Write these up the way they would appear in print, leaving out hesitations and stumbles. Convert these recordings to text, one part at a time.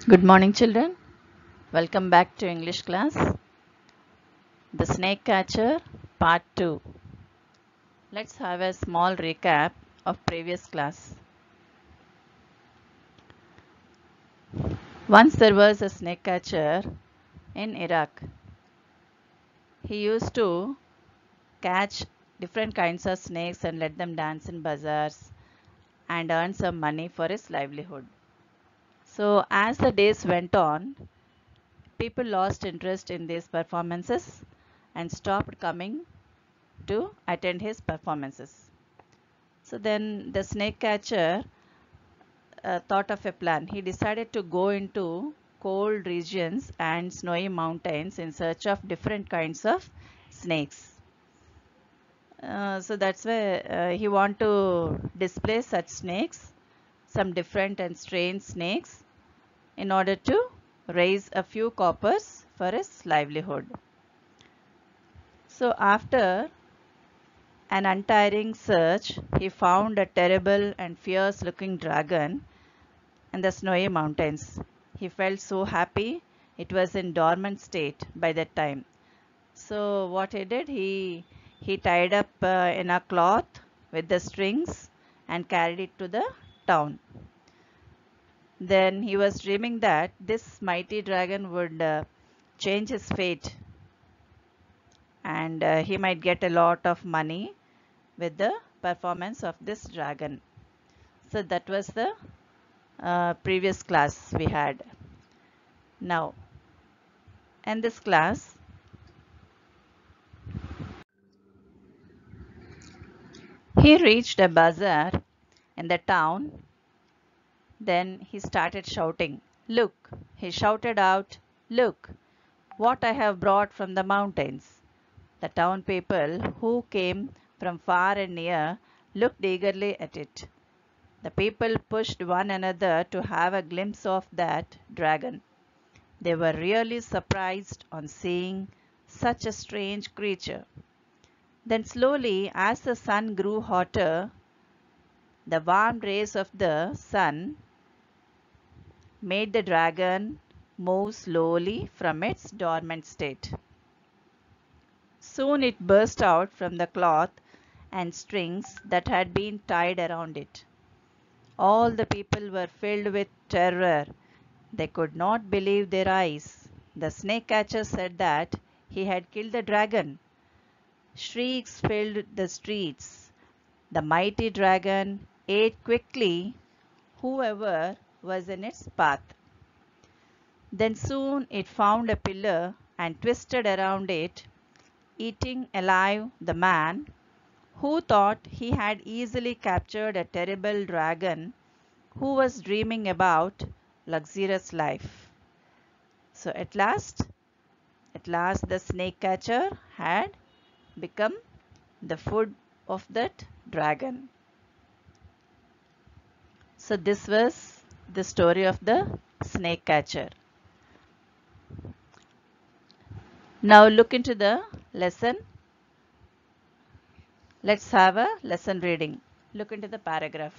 Good morning, children. Welcome back to English class. The Snake Catcher, Part 2. Let's have a small recap of previous class. Once there was a snake catcher in Iraq. He used to catch different kinds of snakes and let them dance in bazaars and earn some money for his livelihood. So, as the days went on, people lost interest in these performances and stopped coming to attend his performances. So then the snake catcher thought of a plan. He decided to go into cold regions and snowy mountains in search of different kinds of snakes. So that's why he want to display such snakes, some different and strange snakes, in order to raise a few coppers for his livelihood. So after an untiring search, he found a terrible and fierce looking dragon in the snowy mountains. He felt so happy. It was in dormant state by that time. So what he did, he tied up in a cloth with the strings and carried it to the town. Then he was dreaming that this mighty dragon would change his fate, and he might get a lot of money with the performance of this dragon. So that was the previous class we had. Now, in this class, he reached a bazaar in the town. Then he started shouting, "Look!" He shouted out, "Look what I have brought from the mountains." The town people, who came from far and near, looked eagerly at it. The people pushed one another to have a glimpse of that dragon. They were really surprised on seeing such a strange creature. Then slowly, as the sun grew hotter, the warm rays of the sun made the dragon move slowly from its dormant state. Soon it burst out from the cloth and strings that had been tied around it. All the people were filled with terror. They could not believe their eyes. The snake catcher said that he had killed the dragon. Shrieks filled the streets. The mighty dragon ate quickly whoever was in its path. Then soon it found a pillar and twisted around it, eating alive the man who thought he had easily captured a terrible dragon who was dreaming about luxurious life. So at last the snake catcher had become the food of that dragon. So this was the story of the snake catcher. Now look into the lesson. Let's have a lesson reading. Look into the paragraph.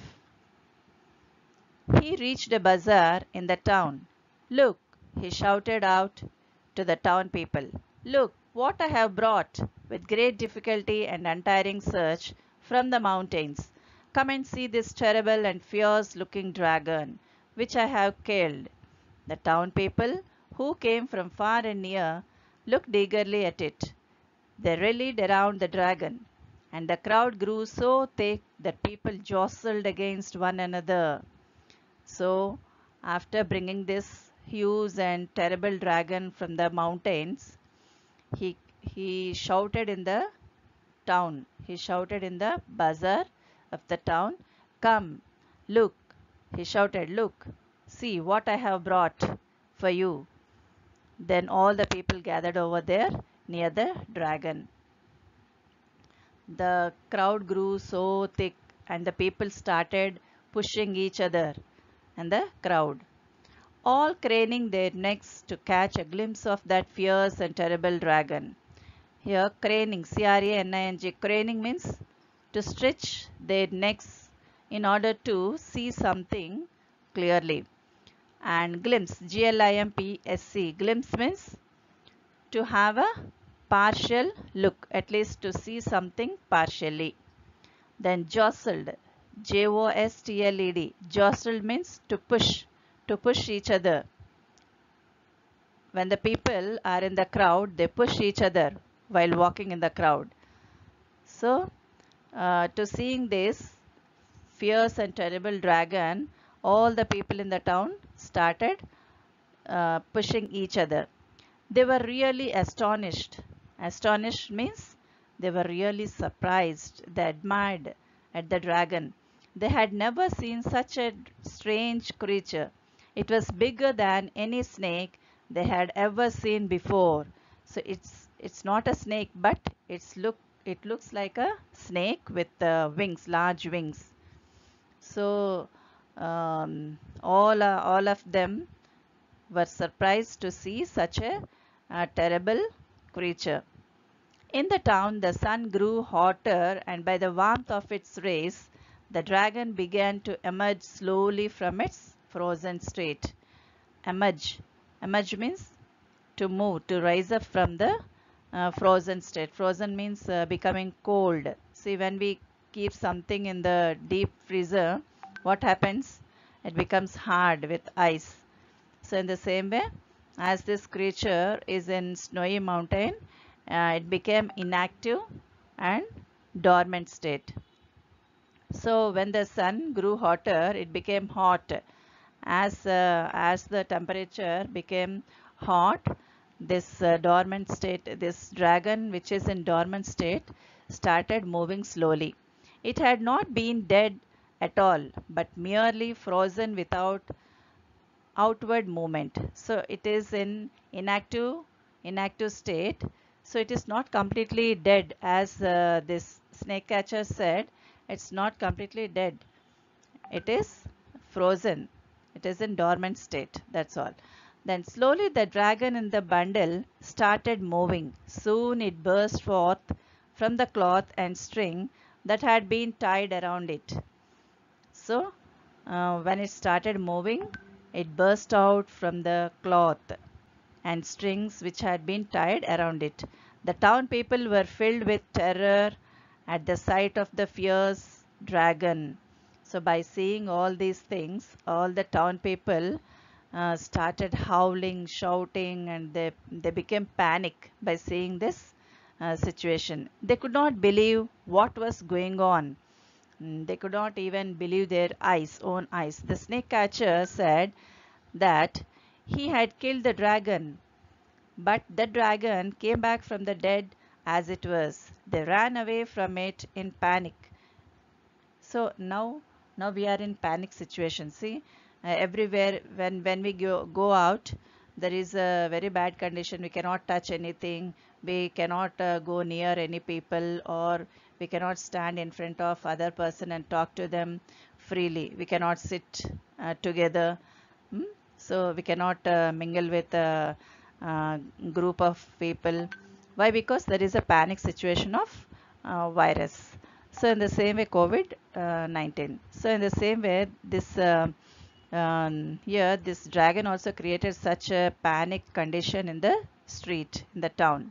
He reached a bazaar in the town. "Look!" he shouted out to the town people. "Look what I have brought with great difficulty and untiring search from the mountains. Come and see this terrible and fierce looking dragon which I have killed." The town people, who came from far and near, looked eagerly at it. They rallied around the dragon, and the crowd grew so thick that people jostled against one another. So, after bringing this huge and terrible dragon from the mountains, he shouted in the town. He shouted in the bazaar of the town, "Come, look!" He shouted, "Look, see what I have brought for you." Then all the people gathered over there near the dragon. The crowd grew so thick and the people started pushing each other and the crowd, all craning their necks to catch a glimpse of that fierce and terrible dragon. Here, craning, C-R-A-N-I-N-G, craning means to stretch their necks in order to see something clearly. And glimpse, G-L-I-M-P-S-E, glimpse means to have a partial look, at least to see something partially. Then jostled, J-O-S-T-L-E-D, jostled means to push each other. When the people are in the crowd, they push each other while walking in the crowd. So, to seeing this fierce and terrible dragon, all the people in the town started pushing each other. They were really astonished. Astonished means they were really surprised. They admired at the dragon. They had never seen such a strange creature. It was bigger than any snake they had ever seen before. So it's not a snake, but it looks like a snake with wings, large wings. So all of them were surprised to see such a terrible creature. In the town, the sun grew hotter, and by the warmth of its rays, the dragon began to emerge slowly from its frozen state. Emerge. Emerge means to move, to rise up from the frozen state. Frozen means becoming cold. See, when we keep something in the deep freezer, what happens? It becomes hard with ice. So in the same way, as this creature is in snowy mountain, it became inactive and dormant state. So when the sun grew hotter, it became hot. As the temperature became hot, this dormant state, this dragon which is in dormant state, started moving slowly. It had not been dead at all, but merely frozen without outward movement. So it is in inactive state. So it is not completely dead, as this snake catcher said. It's not completely dead. It is frozen. It is in dormant state. That's all. Then slowly the dragon in the bundle started moving. Soon it burst forth from the cloth and string that had been tied around it. So when it started moving, it burst out from the cloth and strings which had been tied around it. The town people were filled with terror at the sight of the fierce dragon. So by seeing all these things, all the town people started howling, shouting, and they became panic by seeing this situation. They could not believe what was going on. They could not even believe their own eyes. The snake catcher said that he had killed the dragon, but the dragon came back from the dead as it was. They ran away from it in panic. So now we are in panic situation. See, everywhere when we go out, there is a very bad condition. We cannot touch anything. We cannot go near any people, or we cannot stand in front of other person and talk to them freely. We cannot sit together. Hmm? So we cannot mingle with a group of people. Why? Because there is a panic situation of virus. So in the same way, COVID-19. So in the same way, this here this dragon also created such a panic condition in the street, in the town.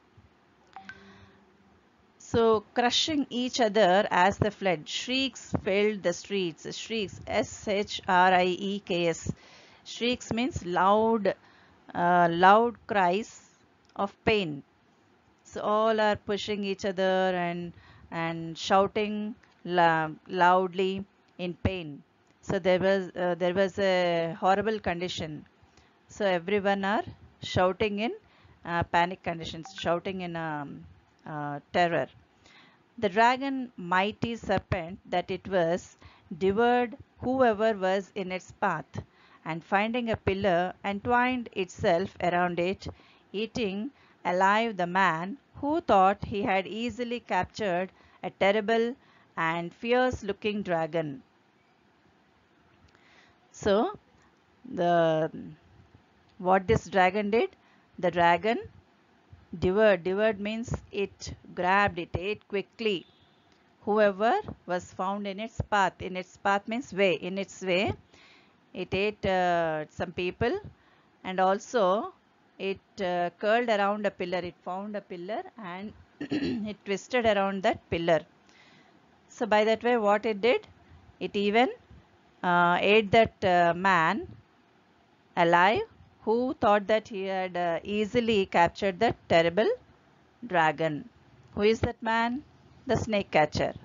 So crushing each other as they fled, shrieks filled the streets. Shrieks, S-H-R-I-E-K-S. Shrieks means loud cries of pain. So all are pushing each other and shouting loudly in pain. So there was a horrible condition. So everyone are shouting in panic conditions, shouting in terror. The dragon, mighty serpent that it was, devoured whoever was in its path, and finding a pillar, entwined itself around it, eating alive the man who thought he had easily captured a terrible and fierce-looking dragon. So, the what this dragon did? The dragon devoured. Devoured means it grabbed, it ate quickly whoever was found in its path. In its path means way. In its way, It ate some people, and also it curled around a pillar. It found a pillar and it twisted around that pillar. So by that way, what it did, it even ate that man alive who thought that he had easily captured that terrible dragon. Who is that man? The snake catcher.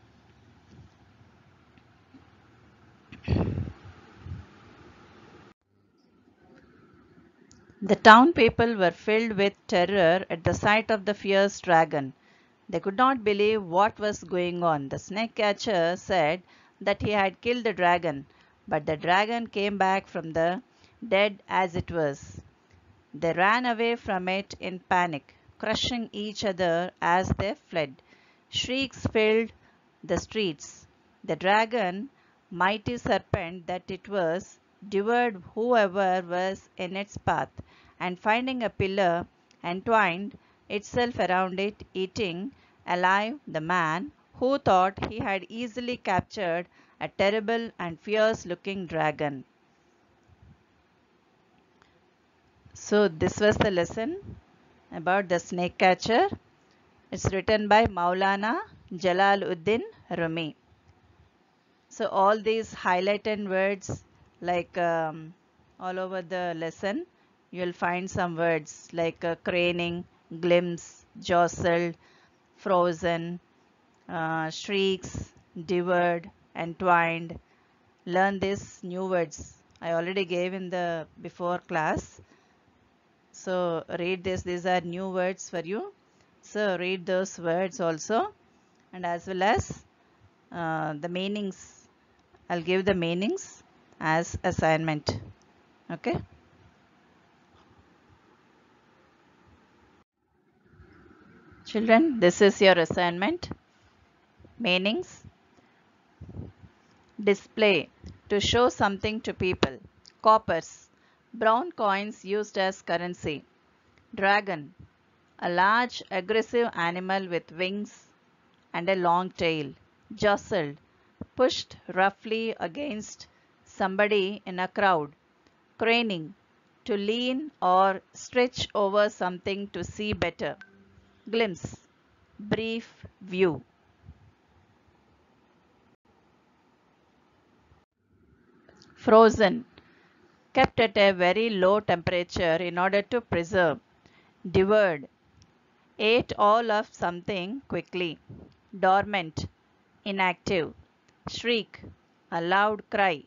The town people were filled with terror at the sight of the fierce dragon. They could not believe what was going on. The snake catcher said that he had killed the dragon, but the dragon came back from the dead as it was. They ran away from it in panic, crushing each other as they fled. Shrieks filled the streets. The dragon, mighty serpent that it was, devoured whoever was in its path, and finding a pillar, entwined itself around it, eating alive the man who thought he had easily captured a terrible and fierce looking dragon. So this was the lesson about the snake catcher. It's written by Maulana Jalaluddin Rumi. So all these highlighted words, like all over the lesson, you'll find some words like craning, glimpse, jostled, frozen, shrieks, devoured, entwined. Learn these new words. I already gave in the before class. So read this. These are new words for you. So read those words also, and as well as the meanings. I'll give the meanings as assignment. Okay. Children, this is your assignment. Meanings. Display, to show something to people. Coppers, brown coins used as currency. Dragon, a large aggressive animal with wings and a long tail. Jostled, pushed roughly against somebody in a crowd. Craning, to lean or stretch over something to see better. Glimpse, brief view. Frozen, kept at a very low temperature in order to preserve. Devoured, ate all of something quickly. Dormant, inactive. Shriek, a loud cry.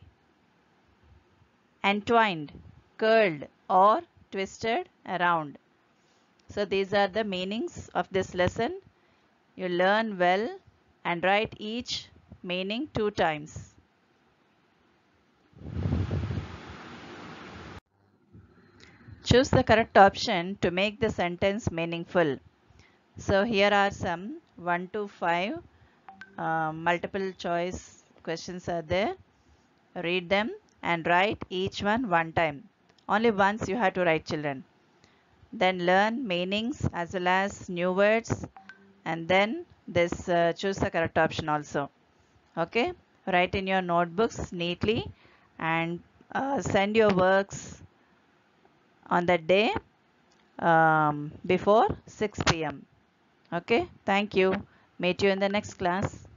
Entwined, curled or twisted around. So these are the meanings of this lesson. You learn well and write each meaning 2 times. Choose the correct option to make the sentence meaningful. So here are some 1 to 5 multiple choice questions are there. Read them and write each one time. Only once you have to write, children. Then learn meanings as well as new words, and then this choose the correct option also. Okay, write in your notebooks neatly and send your works on that day before 6 p.m. Okay, thank you. Meet you in the next class.